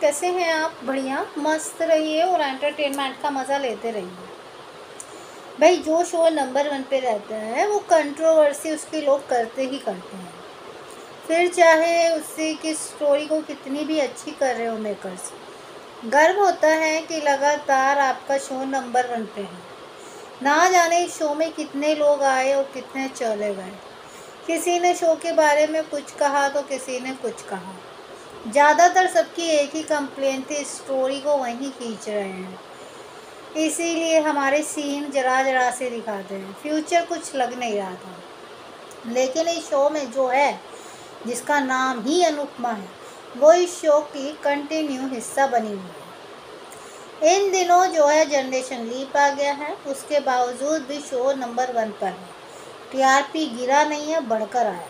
कैसे हैं आप? बढ़िया, मस्त रहिए और एंटरटेनमेंट का मज़ा लेते रहिए। भाई जो शो नंबर 1 पे रहता है वो कंट्रोवर्सी उसके लोग करते ही करते हैं। फिर चाहे उससे कि स्टोरी को कितनी भी अच्छी कर रहे हो मेकर्स, गर्व होता है कि लगातार आपका शो नंबर 1 पे है। ना जाने इस शो में कितने लोग आए और कितने चले गए। किसी ने शो के बारे में कुछ कहा तो किसी ने कुछ कहा। ज़्यादातर सबकी एक ही कंप्लेंट थी, स्टोरी को वहीं खींच रहे हैं, इसीलिए हमारे सीन जरा जरा से दिखाते हैं, फ्यूचर कुछ लग नहीं रहा था। लेकिन इस शो में जो है, जिसका नाम ही अनुपमा है, वो इस शो की कंटिन्यू हिस्सा बनी हुई है। इन दिनों जो है जनरेशन लीप आ गया है, उसके बावजूद भी शो नंबर 1 पर है। टीआरपी गिरा नहीं है, बढ़कर आया।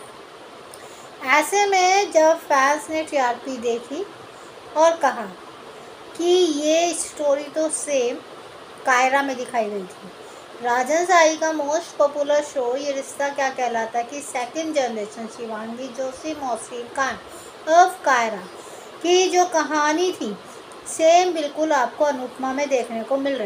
ऐसे में जब फैंस ने टीआरपी देखी और कहा कि ये स्टोरी तो सेम कायरा में दिखाई गई थी। राजन साई का मोस्ट पॉपुलर शो ये रिश्ता क्या कहलाता कि second generation Shivangi Joshi Mohsin Khan of Kaira की जो कहानी थी सेम बिल्कुल आपको अनुपमा में देखने को मिल रही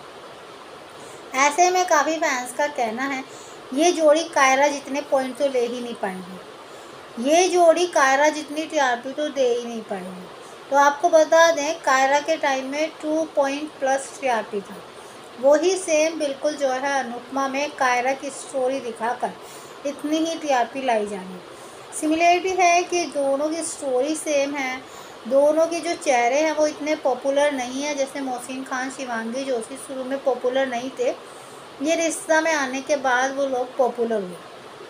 है। ऐसे में काफ़ी फैंस का कहना है ये जोड़ी कायरा जितने पॉइंट तो ले ही नहीं पाएंगे, ये जोड़ी कायरा जितनी टीआरपी तो दे ही नहीं पाएगी। तो आपको बता दें कायरा के टाइम में 2 पॉइंट प्लस टीआरपी था। वही सेम बिल्कुल जो है अनुपमा में कायरा की स्टोरी दिखाकर इतनी ही टीआरपी लाई जानी। सिमिलरिटी है कि दोनों की स्टोरी सेम है, दोनों के जो चेहरे हैं वो इतने पॉपुलर नहीं है। जैसे मोहसिन खान शिवांगी जोशी शुरू में पॉपुलर नहीं थे, ये रिश्ता में आने के बाद वो लोग पॉपुलर हुए।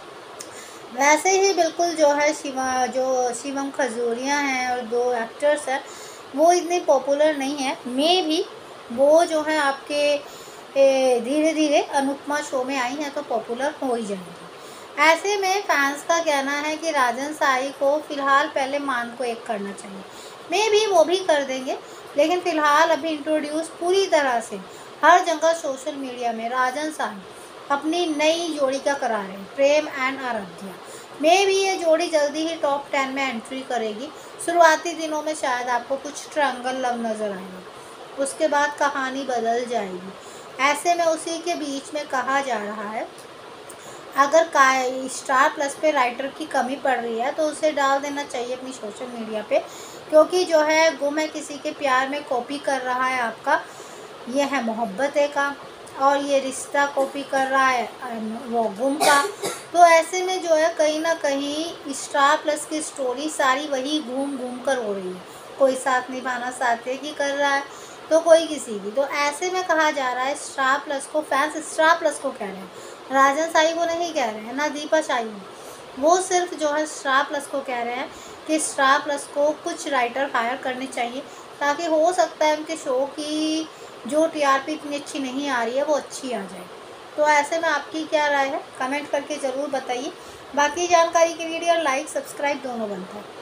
वैसे ही बिल्कुल जो है शिवम खजूरिया हैं और 2 एक्टर्स हैं, वो इतने पॉपुलर नहीं है। मे भी वो जो है आपके धीरे धीरे अनुपमा शो में आई हैं तो पॉपुलर हो ही जाएंगी। ऐसे में फैंस का कहना है कि राजन साई को फ़िलहाल पहले मान को एक करना चाहिए। मे भी वो भी कर देंगे, लेकिन फ़िलहाल अभी इंट्रोड्यूस पूरी तरह से हर जगह सोशल मीडिया में राजन साई अपनी नई जोड़ी का करा रहे हैं, प्रेम एंड आराध्या। मे भी ये जोड़ी जल्दी ही टॉप 10 में एंट्री करेगी। शुरुआती दिनों में शायद आपको कुछ ट्रायंगल लव नज़र आएगा, उसके बाद कहानी बदल जाएगी। ऐसे में उसी के बीच में कहा जा रहा है अगर स्टार प्लस पे राइटर की कमी पड़ रही है तो उसे डाल देना चाहिए अपनी सोशल मीडिया पे, क्योंकि जो है गुम है किसी के प्यार में कॉपी कर रहा है आपका, ये है मोहब्बत का, और ये रिश्ता कॉपी कर रहा है वो गुम का। तो ऐसे में जो है कहीं ना कहीं स्टार प्लस की स्टोरी सारी वही घूम घूम कर हो रही है। कोई साथ निभाना साथे की कर रहा है तो कोई किसी की। तो ऐसे में कहा जा रहा है स्टार प्लस को, फैंस स्टार प्लस को कह रहे हैं, राजन साई को नहीं कह रहे हैं, ना दीपा शाही, वो सिर्फ जो है स्टार प्लस को कह रहे हैं कि स्टार प्लस को कुछ राइटर हायर करने चाहिए, ताकि हो सकता है उनके शो की जो टीआरपी इतनी अच्छी नहीं आ रही है वो अच्छी आ जाए। तो ऐसे में आपकी क्या राय है, कमेंट करके ज़रूर बताइए। बाकी जानकारी के लिए लाइक सब्सक्राइब दोनों बनता है।